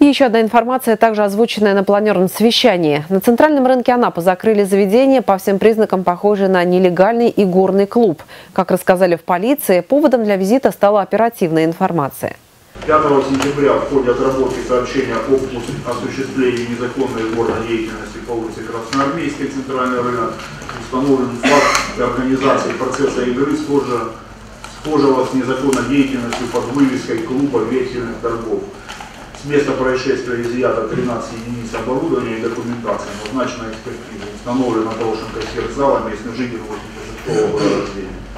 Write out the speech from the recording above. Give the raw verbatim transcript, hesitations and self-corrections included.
еще одна информация, также озвученная на планерном совещании. На центральном рынке Анапы закрыли заведение, по всем признакам похожее на нелегальный игорный клуб. Как рассказали в полиции, поводом для визита стала оперативная информация. пятого сентября в ходе отработки сообщения об осуществлении незаконной игорной деятельности по улице Красноармейской, центральный рынок, установлен факт организации процесса игры, схожего, схожего с незаконной деятельностью под вывеской клуба вексельных торгов. С места происшествия изъято тринадцать единиц оборудования и документации, назначена экспертиза. Установлена Порошенко Сверхзала, местный житель восемьдесят шестого года рождения.